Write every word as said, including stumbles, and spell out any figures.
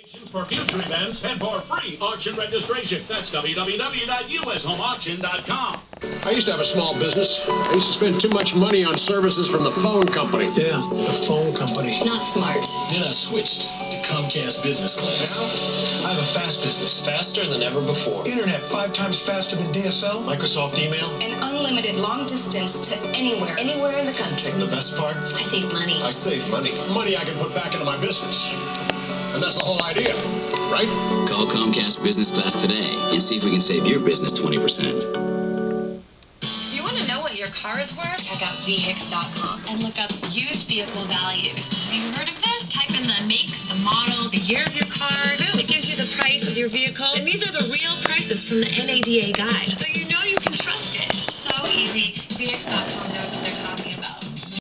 For future events and for free auction registration. That's w w w dot u s home auction dot com. I used to have a small business. I used to spend too much money on services from the phone company. Yeah, the phone company. Not smart. Then I switched to Comcast Business Class. Now, I have a fast business. Faster than ever before. Internet five times faster than D S L. Microsoft email. And unlimited long distance to anywhere. Anywhere in the country. And the best part? I save money. I save money. Money I can put back into my business. And that's the whole idea, right? Call Comcast Business Class today and see if we can save your business twenty percent. You want to know what your car is worth? Check out V Hicks dot com and look up used vehicle values. Have you heard of this? Type in the make, the model, the year of your car. Boom, it gives you the price of your vehicle. And these are the real prices from the N A D A guide. So you know you can trust it. It's so easy. V Hicks dot com.